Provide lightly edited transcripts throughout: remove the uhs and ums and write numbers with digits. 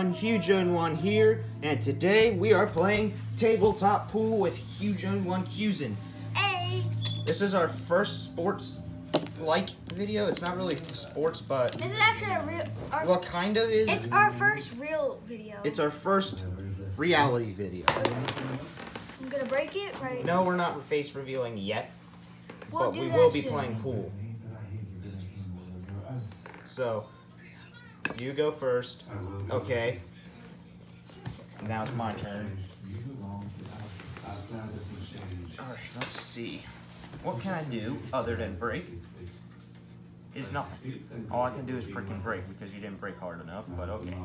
everyone, HugeOden1 here, and today we are playing tabletop pool with HugeOden1cuzin. Hey! This is our first sports-like video. It's not really sports, but this is actually a real. Well, kind of is. It's our first real video. It's our first reality video. I'm gonna break it right. No, we're not face revealing yet, but we will be playing pool. So, you go first. Okay. Now it's my turn. Alright, let's see. What can I do other than break? Is nothing. All I can do is freaking break because you didn't break hard enough, but okay.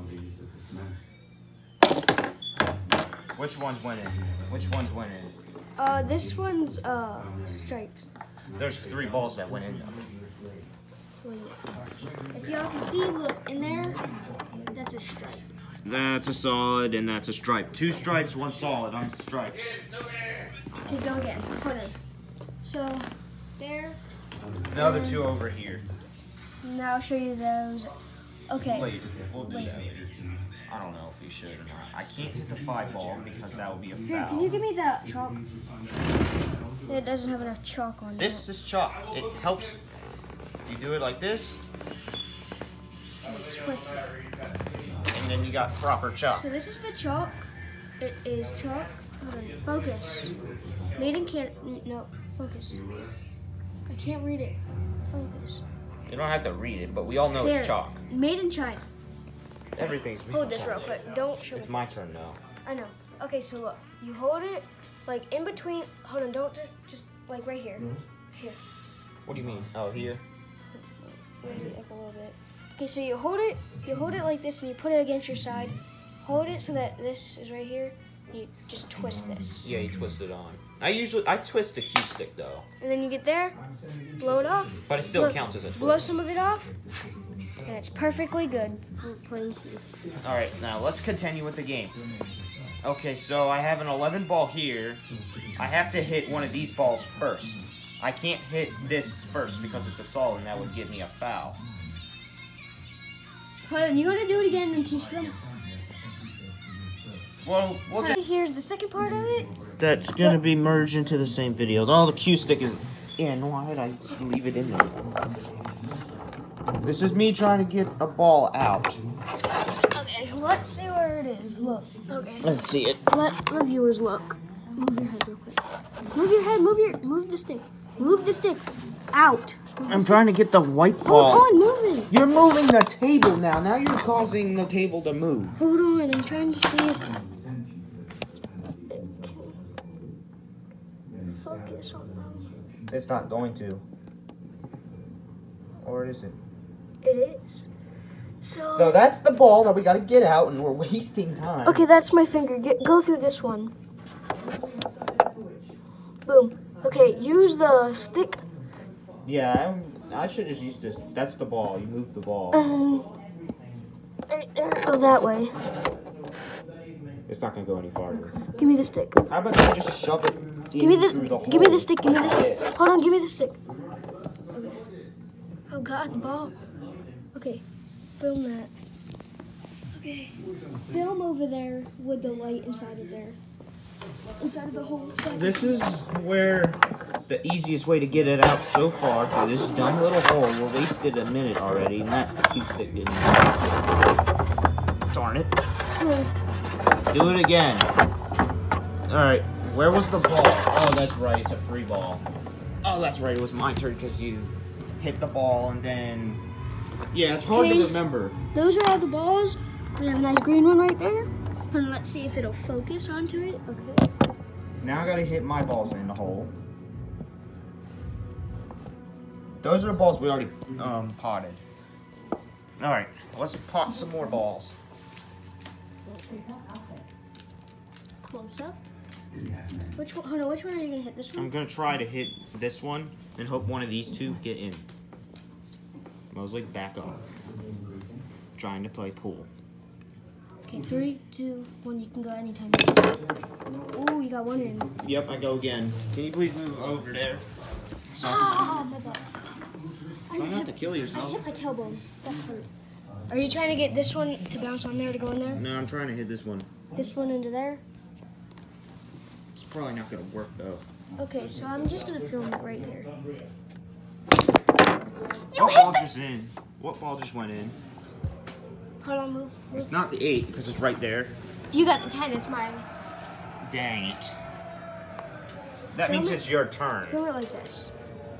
Which one's winning? Which one's winning? This one's, stripes. There's 3 balls that went in. Wait. If y'all can see, look, in there, that's a stripe. That's a solid, and that's a stripe. 2 stripes, 1 solid on stripes. Okay, go again. Hold on. So, there. The other 2 over here. Now I'll show you those. Okay. Wait, we'll do that later. I don't know if we should or not. I can't hit the 5 ball because that would be a foul. Can you give me that chalk? It doesn't have enough chalk on it. This is chalk. It helps. You do it like this. Twist it. And then you got proper chalk. So this is the chalk. It is chalk. Hold on. Focus. Maiden can't. No. Focus. I can't read it. Focus. You don't have to read it, but we all know There. it's chalk. Made in China. Everything's made Hold in this China. real quick. Don't show me. It's my turn now. I know. Okay, so look. You hold it like in between. Hold on. Don't just like right here. Here. What do you mean? Oh, here? Maybe like a little bit. Okay, so you hold it like this and you put it against your side. Hold it so that this is right here. You just twist this. Yeah, you twist it on. I twist the cue stick though. And then you get there, blow it off. But it still counts as a twist. Blow some of it off, and it's perfectly good for playing pool. Alright, now let's continue with the game. Okay, so I have an 11 ball here. I have to hit one of these balls first. I can't hit this first because it's a solid and that would give me a foul. Hold on, you want to do it again and teach them? Well, we'll just... Here's the second part of it. That's going to be merged into the same video. Oh, the cue stick is in. Why did I leave it in there? This is me trying to get a ball out. Okay, let's see where it is. Look. Okay. Let's see it. Let the viewers look. Move your head real quick. Move your head. Move the stick. Move the stick out. I'm trying to get the white ball. Hold on, move it. You're moving the table now. Now you're causing the table to move. Hold on, I'm trying to see if it can focus on them. It's not going to. Or is it? It is. So that's the ball that we got to get out, and we're wasting time. Okay, that's my finger. Go through this one. Boom. Okay, use the stick. Yeah, I should just use this. That's the ball. You move the ball. Right there. Go that way. It's not gonna go any farther. Give me the stick. How about you just shove it in Give me the through the hole? Give me the stick. Give me the stick. Yes. Hold on. Give me the stick. Okay. Oh God, the ball. Okay. Film that. Okay. Film over there with the light inside of there. Inside of the hole. This is where the easiest way to get it out so far through this dumb little hole. We're wasted a minute already, and that's the cue stick didn't. Darn it. Do it again. Alright, where was the ball? Oh, that's right, it's a free ball. Oh, that's right, it was my turn because you hit the ball and then... Yeah, it's hard to remember. Those are all the balls. We have a nice green one right there. And let's see if it'll focus onto it. Okay. Now I gotta hit my balls in the hole. Those are the balls we already potted. Alright, let's pot some more balls. Close up. Which one? Hold on, which one are you gonna hit? This one? I'm gonna try to hit this one and hope one of these 2 get in. Mosley, back up. Trying to play pool. Okay, 3, 2, 1. You can go anytime. Ooh, you got one in. Yep, I go again. Can you please move over there? Ah, my butt. Try not to kill I yourself. hit my tailbone. That hurt. Are you trying to get this one to bounce on there to go in there? No, I'm trying to hit this one. This one into there? It's probably not gonna work though. Okay, so I'm just gonna film it right here. What ball just in? What ball just went in? Hold on, move. It's not the 8 because it's right there. You got the 10, it's mine. Dang it. That means it's your turn. Film it like this.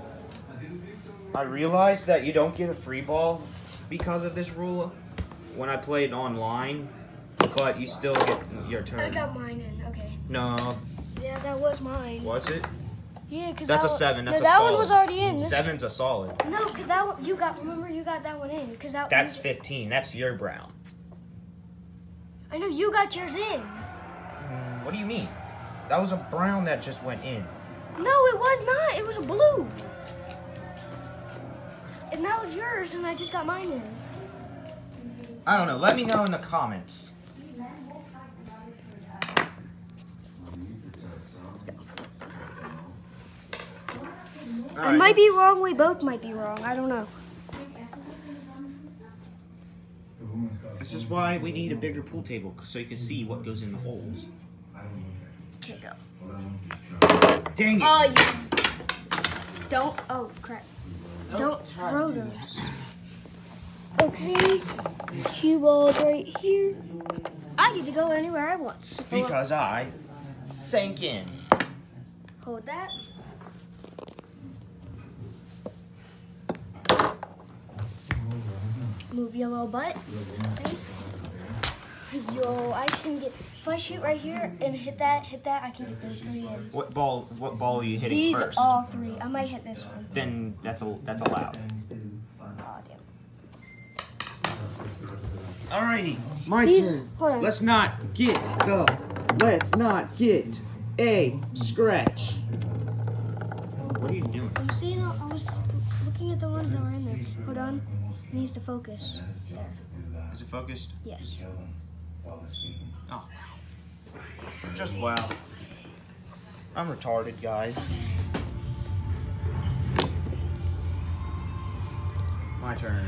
I realized that you don't get a free ball because of this rule when I played online, but you still get your turn. I got mine in, okay. No. Yeah, that was mine. Was it? Yeah, because That's a 7. That's no, a that solid. one was already in. This, 7's a solid. no, because that one, you got, remember, you got that one in. Cause That's 15. That's your brown. I know, you got yours in. What do you mean? That was a brown that just went in. No, it was not. It was a blue. And that was yours, and I just got mine in. I don't know. Let me know in the comments. I might be wrong. We both might be wrong. I don't know. This is why we need a bigger pool table, so you can see what goes in the holes. Okay, go. Dang it. Oh, yes. Don't. Oh, crap. Don't throw those. Okay. Cue ball's right here. I get to go anywhere I want. Because I sank in. Hold that. Move your little butt. Okay. Yo, I can get. If I shoot right here and hit that, I can get those 3 in. What ball are you hitting These first? all 3. I might hit this one. Then that's allowed. Oh, damn. Alrighty, my These, turn. hold on. Let's not get a scratch. What are you doing? I'm seeing. I was looking at the ones that were in there. Hold on. It needs to focus. There. Is it focused? Yes. Oh, just wow. I'm retarded, guys. My turn.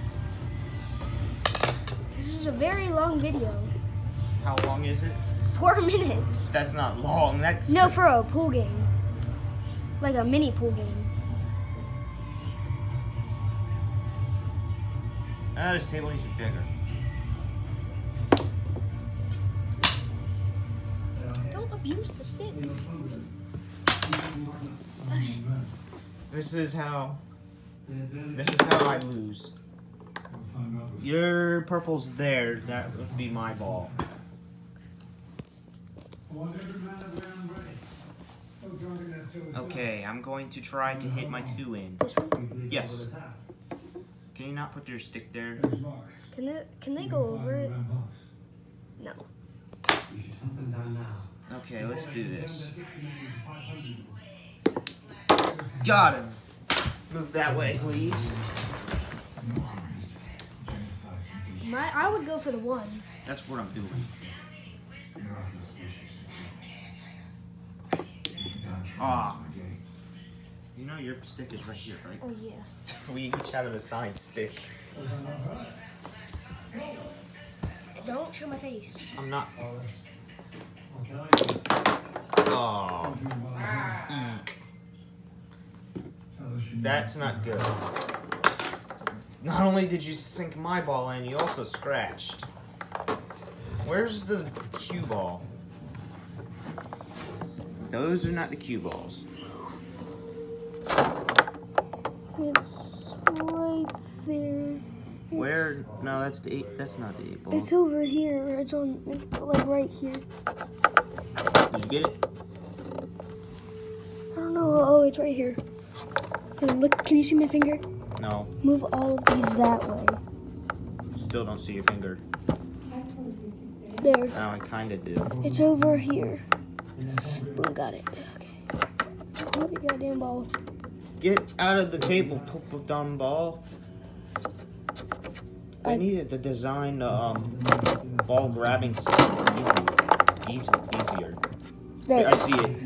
This is a very long video. How long is it? 4 minutes. That's not long. That's No, for a pool game. Like a mini pool game. This table needs to be bigger. Don't abuse the stick. This is how I lose. Your purple's there. That would be my ball. Okay, I'm going to try to hit my 2 in. This one? Yes. Can you not put your stick there? Can they go over it? No. Okay, let's do this. Got him. Move that way, please. I would go for the 1. That's what I'm doing. Ah. You know your stick is right here, right? Oh yeah. We each have an assigned stick. Don't show my face. I'm not. Oh. Eek. That's not good. Not only did you sink my ball in, you also scratched. Where's the cue ball? Those are not the cue balls. It's right there. Where? No, that's the 8. That's not the 8 ball. It's over here. It's on, like right here. Did you get it? I don't know. Oh, it's right here. Here, look, can you see my finger? No. Move all of these that way. Still don't see your finger. There. Oh, I kind of do. It's over here. Boom, got it. Okay. Move your goddamn ball. Get out of the table, poop of dumb ball. I needed to design the ball grabbing system easier. There. I see it.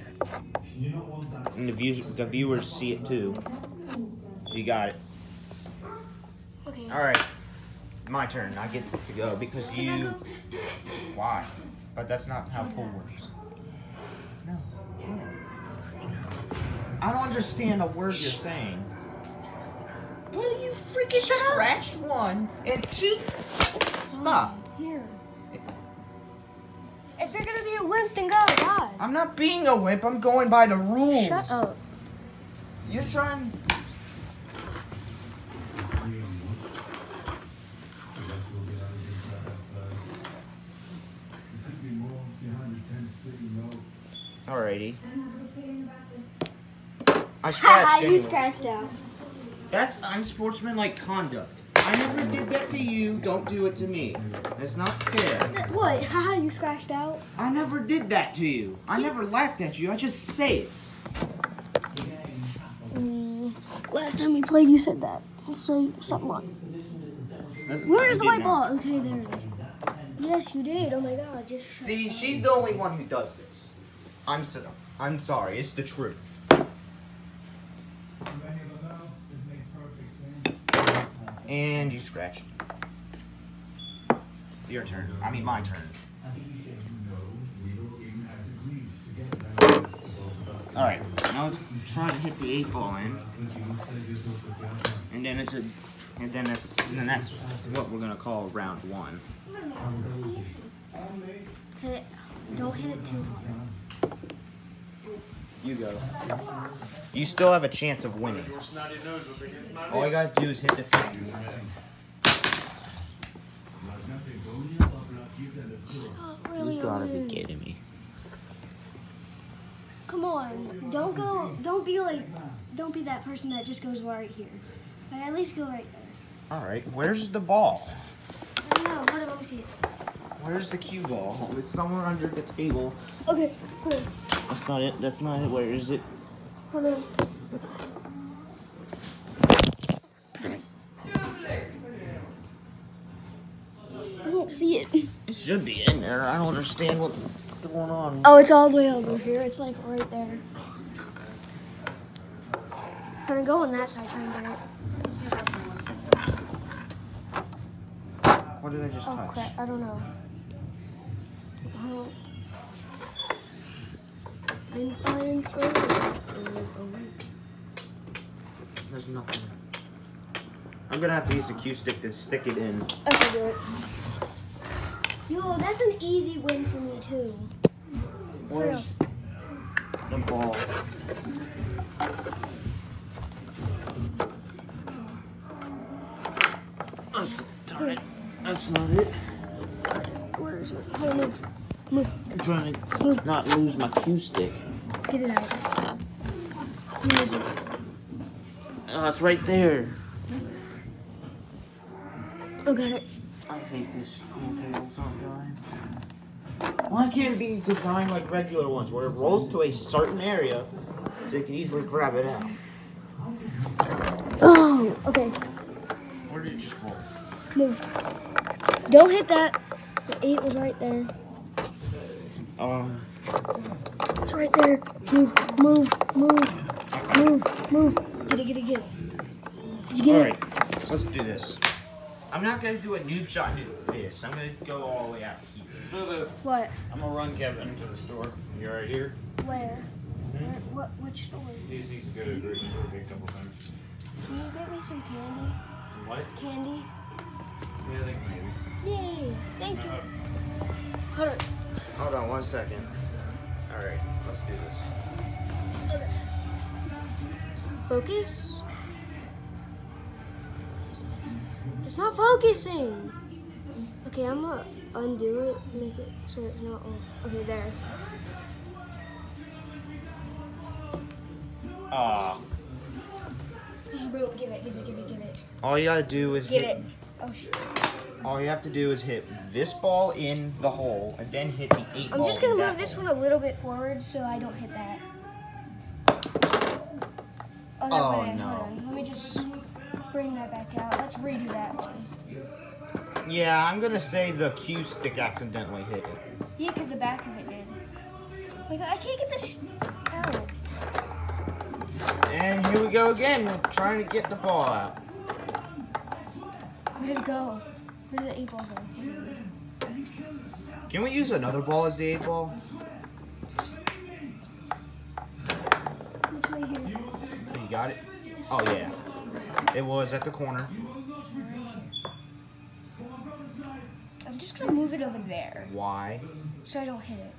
And the viewers see it too. You got it. Okay. Alright. My turn. I get to go because Can I you. go? Why? But that's not how pool works. No. No. I don't understand a word you're saying. But you freaking scratched one and two. Stop. Here. If you're gonna be a wimp, then go. God. I'm not being a wimp. I'm going by the rules. Shut up. You're trying. Alrighty. I scratched You anyway. scratched out. That's unsportsmanlike conduct. I never did that to you. Don't do it to me. That's not fair. What? Haha, you scratched out? I never did that to you. I never laughed at you. I just say it. Last time we played, you said that. So, something wrong. Where is the white ball? Okay, there it is. Yes, you did. Oh my god. Just See, she's the only one who does this. I'm sorry. It's the truth. And you scratch. Your turn. I mean, my turn. Alright, now let's try to hit the 8 ball in. And then that's what we're gonna call round 1. hit it. Don't hit it too hard. You go. You still have a chance of winning. All I gotta do is hit the 50. Oh, really? You gotta be kidding me. Come on. Don't be that person that just goes right here. Like, at least go right there. Alright, where's the ball? I don't know. Hold on, let me see it. Where's the cue ball? It's somewhere under the table. Okay, hold on. That's not it. That's not it. Where is it? Hold on. I don't see it. It should be in there. I don't understand what's going on. Oh, it's all the way over here. It's like right there. I'm gonna go on that side, try and get it. What did I just touch? Crap, I don't know. There's nothing. I'm gonna have to use the cue stick to stick it in. Okay, do it. Yo, that's an easy win for me too. Where's the ball? Darn it. That's not it. Where is it? Hold on, move. I'm trying to not lose my cue stick. Get it out. Where is it? Oh, it's right there. Oh, got it. I hate this pool table sometimes. Why can't it be designed like regular ones, where it rolls to a certain area so you can easily grab it out? Oh, okay. Where did it just roll? Move. Don't hit that. The 8 was right there. It's right there. Move. Get it. Did you get it? Alright, let's do this. I'm not going to do a noob shot and do this. I'm going to go all the way out here. What? I'm going to run Kevin to the store. You're right here. Where? Which store? He's good at a grocery store a couple times. Can you get me some candy? Some what? Candy? Yeah, I think maybe. Yay! Thank you. Hold on. Hold on 1 second. Alright, let's do this. Okay. Focus. It's not focusing. Okay, I'm gonna undo it, make it so it's not on. Okay, there. Aw. Bro, give it. All you gotta do is Give hit. it. Oh shit. All you have to do is hit this ball in the hole and then hit the 8 ball. I'm just gonna in that move this hole. one a little bit forward so I don't hit that. Oh, Oh, wait, no. hold on. Let me just bring that back out. Let's redo that one. Yeah, I'm gonna say the cue stick accidentally hit it. Yeah, because the back of it did. Oh my god, I can't get this out. And here we go again, trying to get the ball out. Where did it go? Where did the 8 ball go? Can we use another ball as the 8 ball? It's right here. So you got it? Oh yeah. It was at the corner. I'm just gonna move it over there Why? so I don't hit it.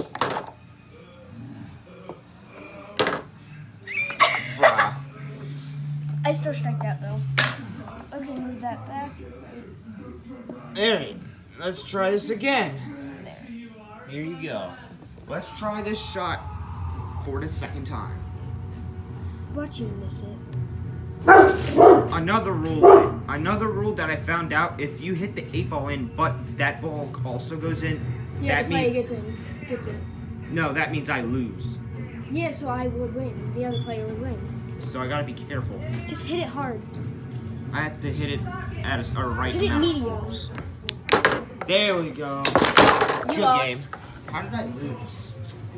Bruh. I still striked out though. Okay, move that back. Alright, let's try this again. There. Here you go. Let's try this shot for the second time. Watch you miss it. Another rule that I found out, if you hit the 8 ball in, but that ball also goes in, Yeah, that the player means gets in. no, that means I lose. Yeah, so I would win. The other player would win. So I gotta be careful. Just hit it hard. I have to hit it at a right Hit it amount. medium. There we go. You Good lost. game. How did I lose?